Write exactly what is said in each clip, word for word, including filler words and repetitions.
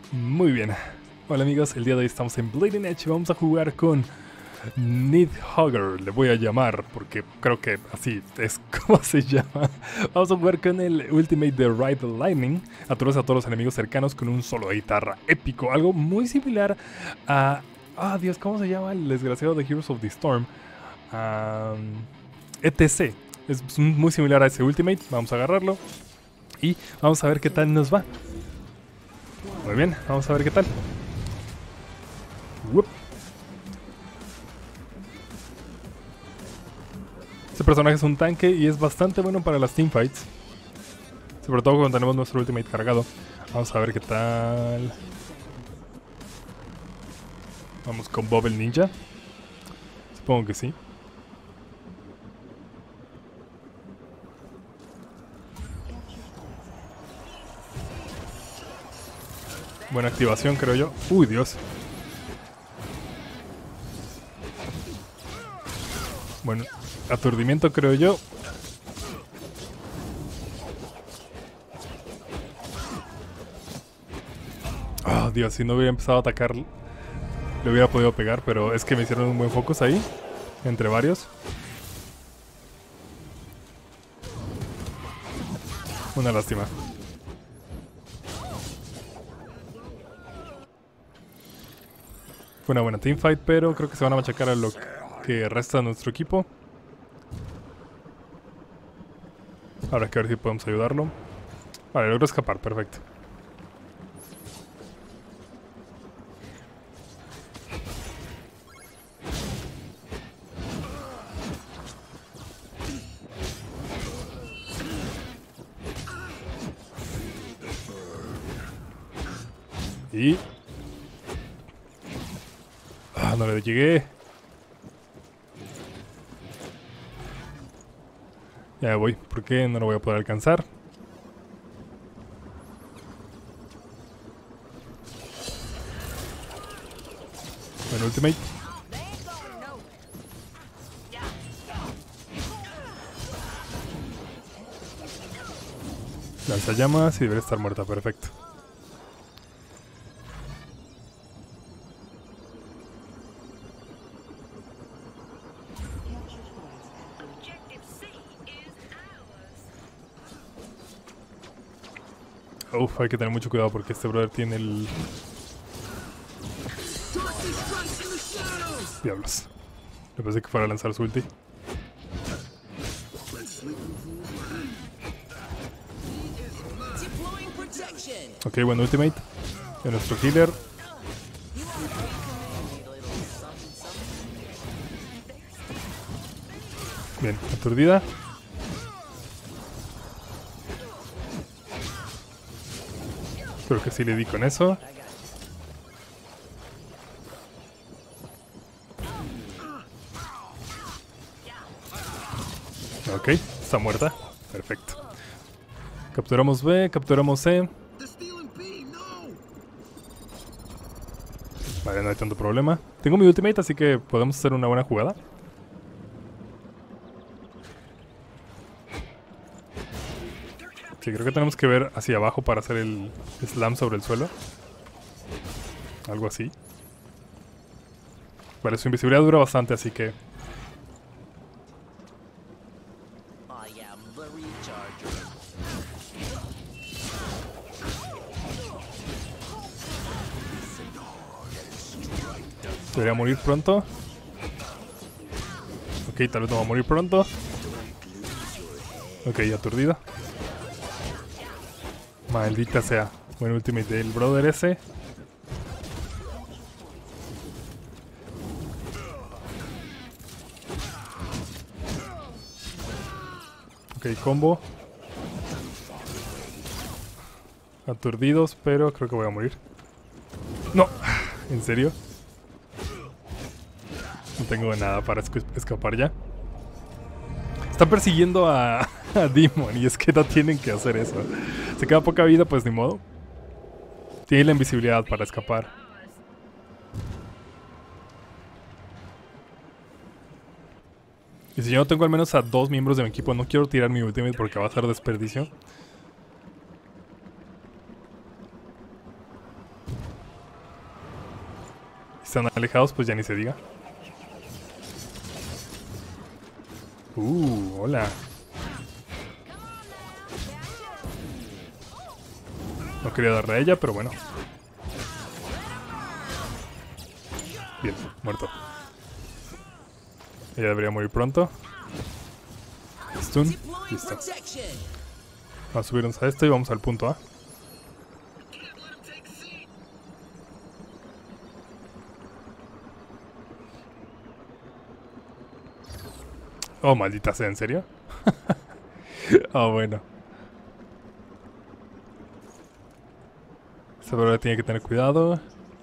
Muy bien. Hola amigos, el día de hoy estamos en Bleeding Edge y vamos a jugar con Nidhogger, le voy a llamar porque creo que así es como se llama. Vamos a jugar con el Ultimate de Ride the Lightning, aturas a todos los enemigos cercanos con un solo de guitarra épico, algo muy similar a... Ah, Dios, ¿cómo se llama el desgraciado de Heroes of the Storm? Um, E T C, es muy similar a ese Ultimate, vamos a agarrarlo y vamos a ver qué tal nos va. Muy bien, vamos a ver qué tal. Whoop. Este personaje es un tanque y es bastante bueno para las teamfights, sobre todo cuando tenemos nuestro ultimate cargado. Vamos a ver qué tal. Vamos con Bob el ninja. Supongo que sí. Buena activación, creo yo. Uy, Dios. Bueno, aturdimiento, creo yo. Oh, Dios, si no hubiera empezado a atacar, le hubiera podido pegar, pero es que me hicieron un buen focus ahí, entre varios. Una lástima. Fue una buena teamfight, pero creo que se van a machacar a lo que resta de nuestro equipo. Habrá que ver si podemos ayudarlo. Vale, logro escapar, perfecto. Y... Ah, no le llegué. Ya voy, porque no lo voy a poder alcanzar. Bueno, ultimate. Lanzallamas y debería estar muerta, perfecto. Uf, hay que tener mucho cuidado porque este brother tiene el... Diablos. Me pensé que fuera a lanzar su ulti. Ok, buen ultimate de nuestro healer. Bien, aturdida. Creo que sí le di con eso. Ok, está muerta. Perfecto. Capturamos B, capturamos C. Vale, no hay tanto problema. Tengo mi ultimate, así que podemos hacer una buena jugada. Sí, creo que tenemos que ver hacia abajo para hacer el slam sobre el suelo. Algo así. Vale, su invisibilidad dura bastante, así que... Debería morir pronto. Ok, tal vez no va a morir pronto. Ok, aturdido. Maldita sea. Buen ultimate del brother ese. Ok, combo. Aturdidos, pero creo que voy a morir. No, ¿en serio? No tengo nada para esc escapar ya. Están persiguiendo a, a Demon y es que no tienen que hacer eso. Se queda poca vida, pues ni modo. Tiene la invisibilidad para escapar. Y si yo no tengo al menos a dos miembros de mi equipo, no quiero tirar mi ultimate porque va a ser desperdicio. están alejados, pues ya ni se diga. Uh, hola. No quería darle a ella, pero bueno. Bien, muerto. Ella debería morir pronto. Stun. Listo. Vamos a subirnos a esto y vamos al punto A. Oh, maldita sea, ¿en serio? Ah, oh, bueno. Esta verdad tiene que tener cuidado.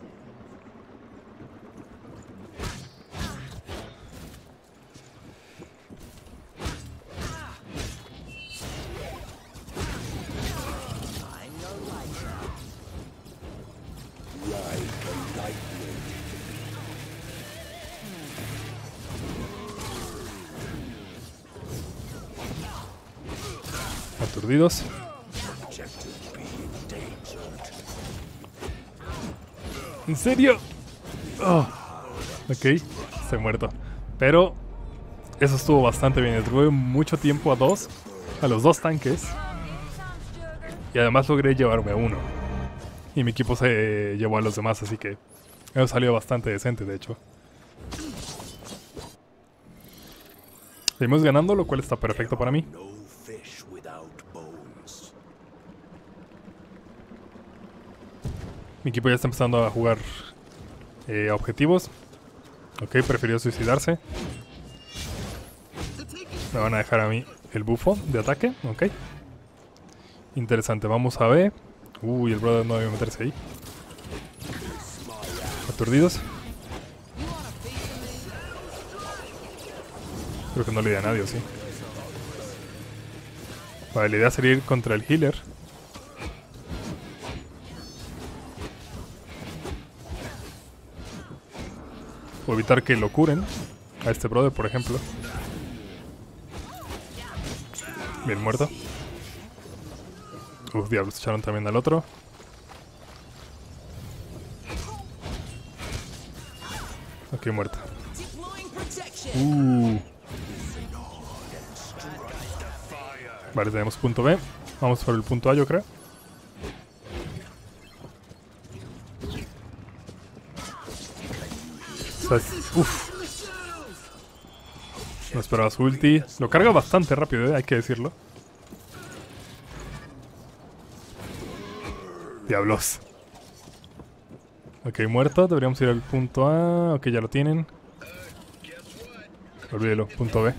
Aturdidos. ¿En serio? Oh. Ok, estoy muerto. Pero eso estuvo bastante bien. Tuve mucho tiempo a dos, a los dos tanques. Y además logré llevarme a uno. Y mi equipo se llevó a los demás, así que eso salió bastante decente, de hecho. Seguimos ganando, lo cual está perfecto para mí. Mi equipo ya está empezando a jugar eh, objetivos. Ok, prefirió suicidarse. Me van a dejar a mí el bufo de ataque. Ok. Interesante, vamos a ver. Uy, el brother no debe meterse ahí. Aturdidos. Creo que no le di a nadie, ¿o sí? Vale, la idea sería ir contra el healer. O evitar que lo curen. A este brother, por ejemplo. Bien muerto. Uf, diablos, echaron también al otro. Ok, muerto. Uh. Vale, tenemos punto B. Vamos por el punto A, yo creo. O sea, uf. No esperaba su ulti. Lo carga bastante rápido, ¿eh? Hay que decirlo. Diablos. Ok, muerto. Deberíamos ir al punto A. Ok, ya lo tienen. Olvídelo, punto B.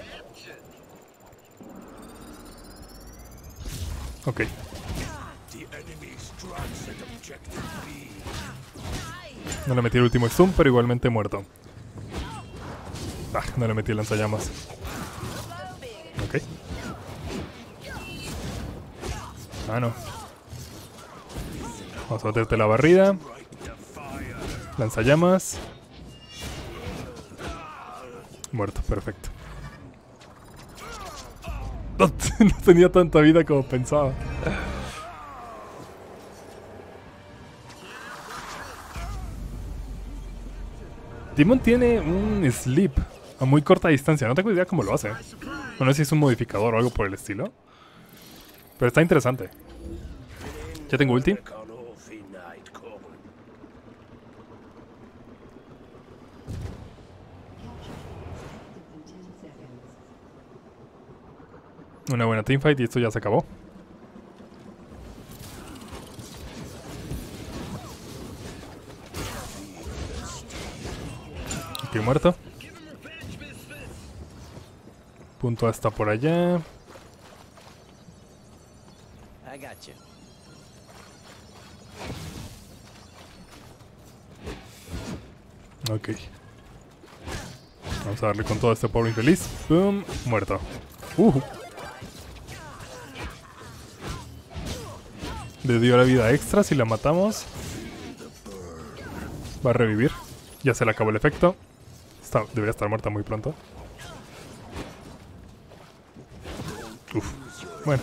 Ok. No le metí el último stun, pero igualmente muerto. Ah, no le metí el lanzallamas. Ok. Ah, no. Vamos a meterte la barrida. Lanzallamas. Muerto, perfecto. No, no tenía tanta vida como pensaba. Demon tiene un sleep a muy corta distancia. No tengo idea cómo lo hace. No sé si es un modificador o algo por el estilo. Pero está interesante. Ya tengo ulti. Una buena teamfight y esto ya se acabó. Ok, muerto. Punto A está por allá. Ok. Vamos a darle con todo a este pobre infeliz. Boom, muerto. Uh. Le dio la vida extra si la matamos. Va a revivir. Ya se le acabó el efecto. Está, debería estar muerta muy pronto. Uf. Bueno.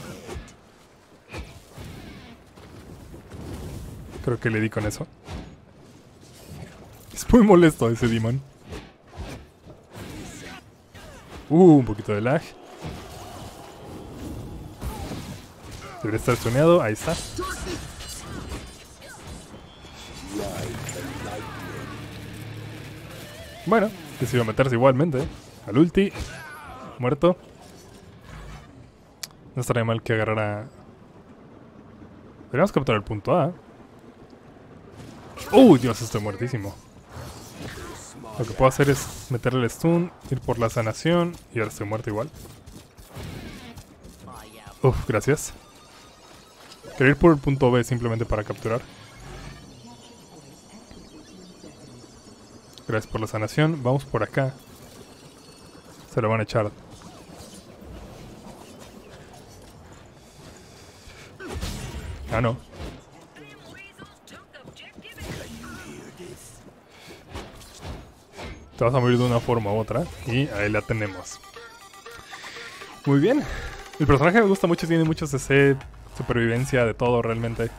Creo que le di con eso. Es muy molesto ese demon. Uh, un poquito de lag. Debería estar stuneado, ahí está. Bueno, decidió meterse igualmente. Al ulti. Muerto. No estaría mal que agarrara... Deberíamos capturar el punto A. ¡Uh, Dios! Estoy muertísimo. Lo que puedo hacer es meterle el stun, ir por la sanación y ahora estoy muerto igual. Uf, gracias. Quería ir por el punto B simplemente para capturar. Gracias por la sanación. Vamos por acá. Se lo van a echar. Ah, no. Te vas a morir de una forma u otra. Y ahí la tenemos. Muy bien. El personaje me gusta mucho. Tiene mucho C C, supervivencia, de todo realmente.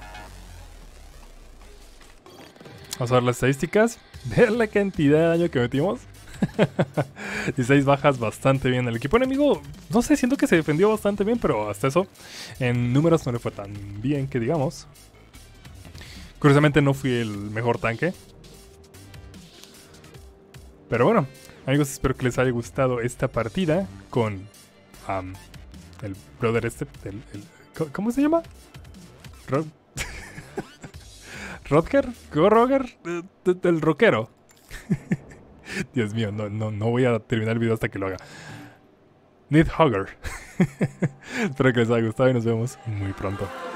Vamos a ver las estadísticas. Vean la cantidad de daño que metimos. dieciséis bajas, bastante bien. El equipo enemigo, no sé, siento que se defendió bastante bien, pero hasta eso, en números no le fue tan bien que digamos. Curiosamente no fui el mejor tanque. Pero bueno, amigos, espero que les haya gustado esta partida con um, el brother este, el, el, ¿cómo se llama? Rod Rodger, Roger, el rockero. Dios mío, no, no, no voy a terminar el video hasta que lo haga. Nidhogger. Espero que les haya gustado y nos vemos muy pronto.